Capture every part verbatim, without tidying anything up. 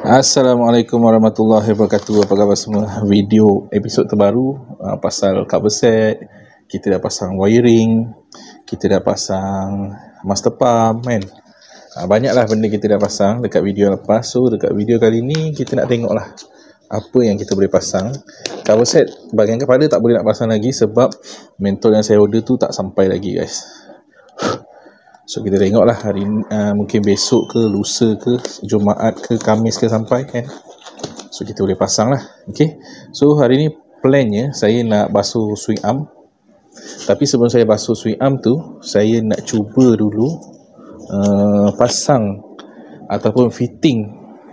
Assalamualaikum warahmatullahi wabarakatuh. Apa khabar semua? Video episod terbaru uh, pasal cover set. Kita dah pasang wiring, kita dah pasang master pump kan. Uh, banyaklah benda kita dah pasang dekat video lepas. So dekat video kali ni kita nak tengoklah apa yang kita boleh pasang. Cover set bahagian kepala tak boleh nak pasang lagi sebab mentol yang saya order tu tak sampai lagi guys. So kita tengoklah hari ni, uh, mungkin besok ke, lusa ke, Jumaat ke, Khamis ke sampai kan. So kita boleh pasang lah. Okay. So hari ni plannya saya nak basuh swing arm. Tapi sebelum saya basuh swing arm tu, saya nak cuba dulu uh, pasang ataupun fitting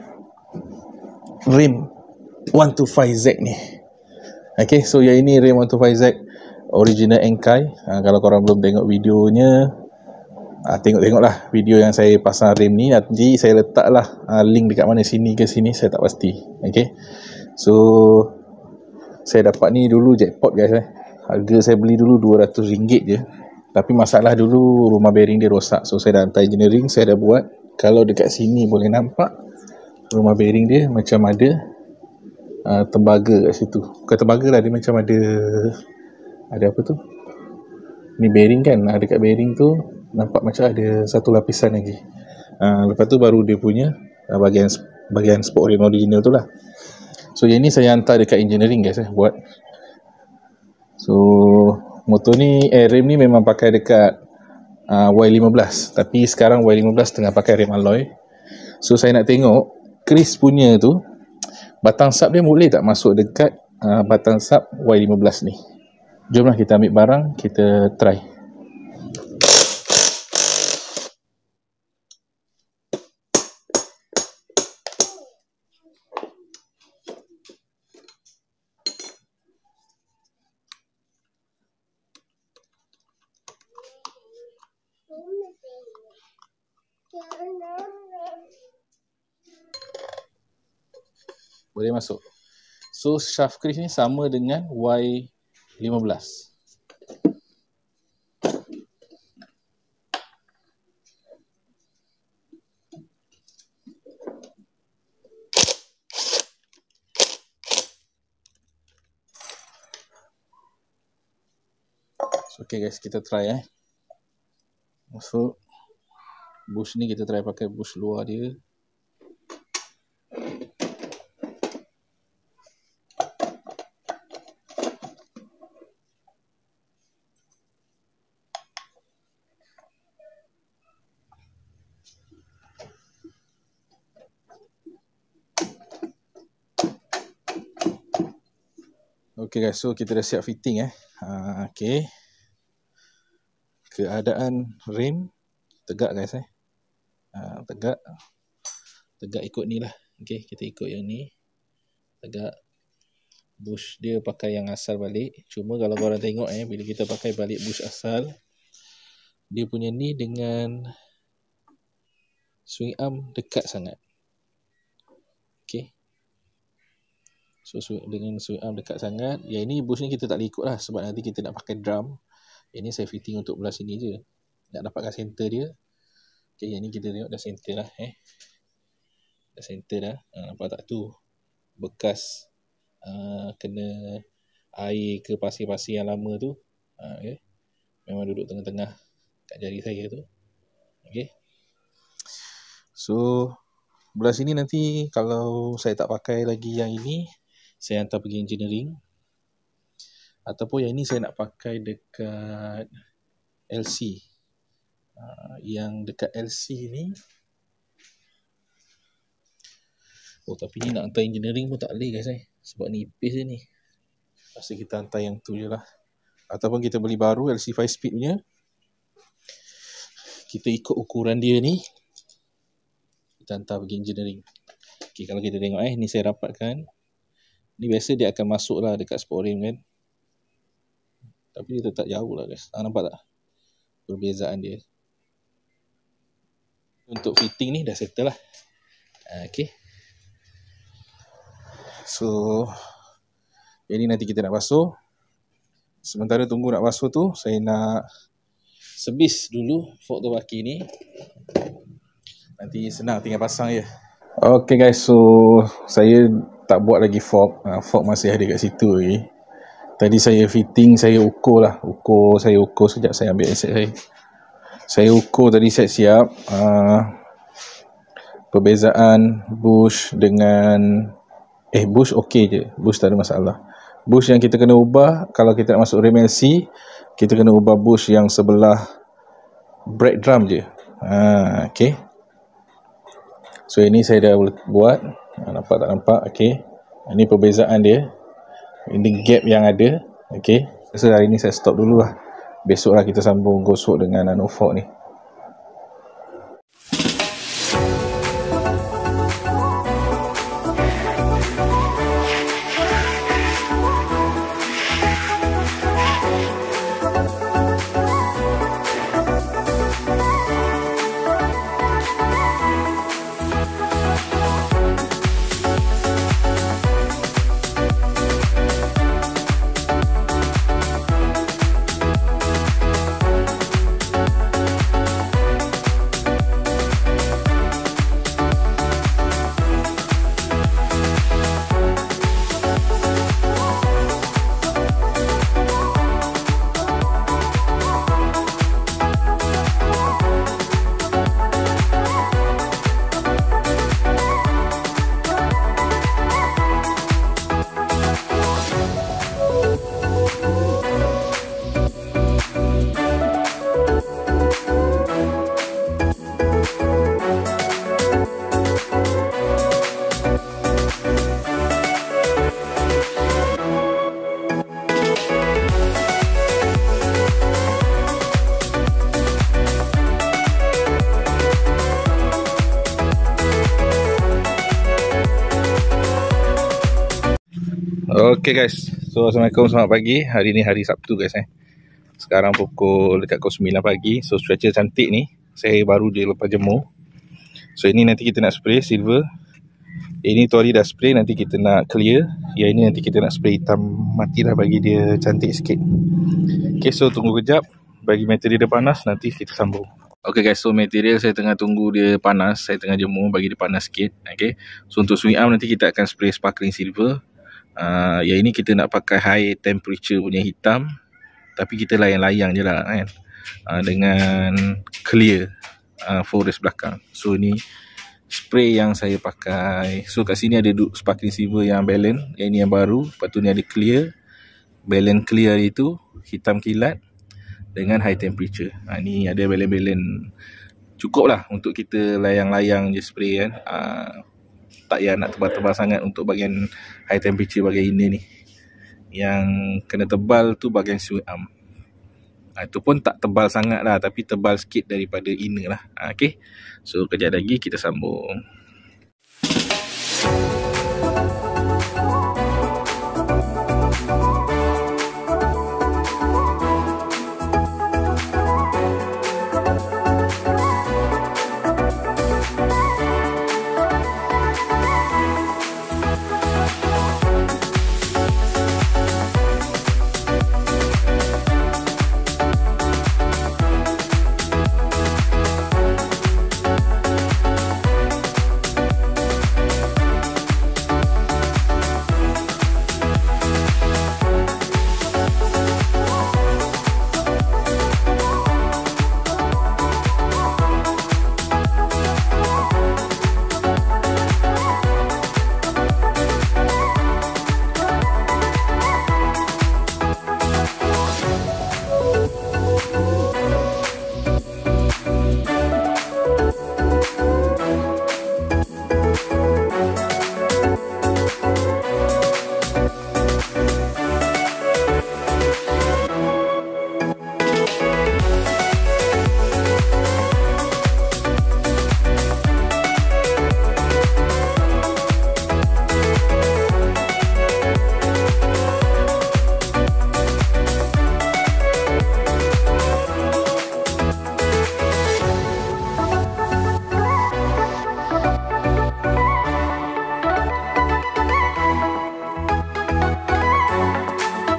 rim one two five Z ni. Okay, so yang ini rim one two five Z original Enkai. uh, Kalau korang belum tengok videonya, uh, tengok-tengoklah video yang saya pasang rim ni. Nanti saya letaklah uh, link dekat mana, sini ke sini saya tak pasti. Okay, so saya dapat ni dulu jackpot guys eh. Harga saya beli dulu dua ratus ringgit je. Tapi masalah dulu rumah bearing dia rosak. So saya dah hantar engineering, saya dah buat. Kalau dekat sini boleh nampak rumah bearing dia macam ada uh, tembaga kat situ. Bukan tembaga lah, dia macam ada Ada apa tu, ni bearing kan, uh, dekat bearing tu nampak macam ada satu lapisan lagi. uh, Lepas tu baru dia punya uh, bahagian bahagian spok rim original tu lah. So yang ni saya hantar dekat engineering guys eh, buat. So motor ni, eh rim ni memang pakai dekat uh, Y lima belas. Tapi sekarang Y lima belas tengah pakai rim alloy. So saya nak tengok Chris punya tu, batang sub dia boleh tak masuk dekat uh, batang sub Y lima belas ni. Jomlah kita ambil barang, kita try. Boleh masuk. So shaft Chris ni sama dengan Y lima belas. So, okay guys, kita try eh. Masuk bush ni, kita try pakai bush luar dia. Okay guys, so kita dah siap fitting eh. Ha, okay. Keadaan rim tegak guys eh. Ha, tegak. Tegak ikut ni lah. Okay, kita ikut yang ni. Tegak. Bush dia pakai yang asal balik. Cuma kalau korang tengok eh, bila kita pakai balik bush asal, dia punya ni dengan swing arm dekat sangat. Okay. So dengan swing arm dekat sangat. Yang ini bush ni kita tak boleh ikut lah, sebab nanti kita nak pakai drum. Yang ni saya fitting untuk belah sini je, nak dapatkan center dia. Okay, yang ni kita tengok dah center lah eh. Dah center dah. Ha, nampak tak tu bekas uh, kena air ke pasir-pasir yang lama tu. Ha, okay. Memang duduk tengah-tengah kat jari saya tu. Okay. So belah sini nanti kalau saya tak pakai lagi yang ini, saya hantar pergi engineering. Ataupun yang ini saya nak pakai dekat L C. uh, Yang dekat L C ni, oh tapi ni nak hantar engineering pun tak boleh guys eh, sebab ni ipis je ni. Rasa kita hantar yang tu je lah. Ataupun kita beli baru L C five speed punya, kita ikut ukuran dia ni, kita hantar pergi engineering. Okay, kalau kita tengok eh, ni saya rapatkan. Ni biasa dia akan masuk lah dekat spok rim kan, tapi dia tetap jauh lah guys. Ah, nampak tak perbezaan dia? Untuk fitting ni dah settle lah. ah, Okay. So ini nanti kita nak basuh. Sementara tunggu nak basuh tu, saya nak sebis dulu fork terbaki ni. Nanti senang tinggal pasang je. Okay guys, so saya tak buat lagi fork. uh, Fork masih ada kat situ lagi. Tadi saya fitting, saya ukur lah. Ukur, saya ukur sekejap, saya ambil aset saya. Saya ukur tadi siap-siap. uh, Perbezaan bush dengan Eh bush okey je. Bush tak ada masalah. Bush yang kita kena ubah, kalau kita nak masuk rem L C, kita kena ubah bush yang sebelah brake drum je. ha, Okay. So ini saya dah buat. ha, Nampak tak nampak? Okay. Ini perbezaan dia. Ini gap yang ada. Okay. So hari ni saya stop dulu lah. Besok lah kita sambung gosok dengan nano fork ni. Okay guys, so Assalamualaikum, selamat pagi. Hari ni hari Sabtu guys eh. Sekarang pukul dekat pukul sembilan pagi. So cuaca cantik ni. Saya baru je lepas jemur. So ini nanti kita nak spray silver. Ini tu hari dah spray, nanti kita nak clear. Yang ini nanti kita nak spray hitam mati lah, bagi dia cantik sikit. Okay, so tunggu kejap. Bagi material dia panas, nanti kita sambung. Okay guys, so material saya tengah tunggu dia panas. Saya tengah jemur bagi dia panas sikit. Okay, so untuk swing arm nanti kita akan spray sparkling silver. Uh, yang ini kita nak pakai high temperature punya hitam, tapi kita layang-layang je lah kan, uh, dengan clear uh, forest belakang. So ni spray yang saya pakai. So kat sini ada sparkling silver yang balance, yang ini yang baru. Lepas tu ni ada clear. Balance clear itu hitam kilat dengan high temperature. uh, Ni ada balance-balance cukup lah untuk kita layang-layang je spray kan. uh, Tak payah nak tebal-tebal sangat untuk bahagian high temperature bahagian ini ni. Yang kena tebal tu bahagian swing arm. Ha, itu pun tak tebal sangat lah, tapi tebal sikit daripada inner lah. Ha, okay. So kejap lagi kita sambung.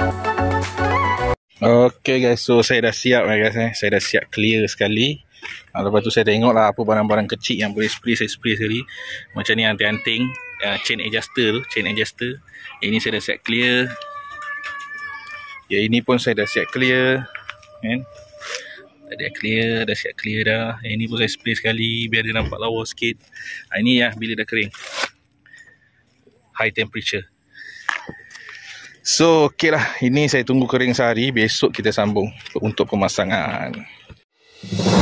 Okay guys, so saya dah siap guys eh. Saya dah siap clear sekali. Ha, lepas tu saya tengok lah apa barang-barang kecil yang boleh spray, saya spray sekali. Macam ni anting-anting, uh, chain adjuster tu, chain adjuster. Yang ini saya dah siap clear. Yang ini pun saya dah siap clear, kan? Dah clear, dah siap clear dah. Yang ini pun saya spray sekali biar dia nampak lawa sikit. Ha, ini ya bila dah kering, high temperature. So okey lah, ini saya tunggu kering sehari. Besok kita sambung untuk pemasangan.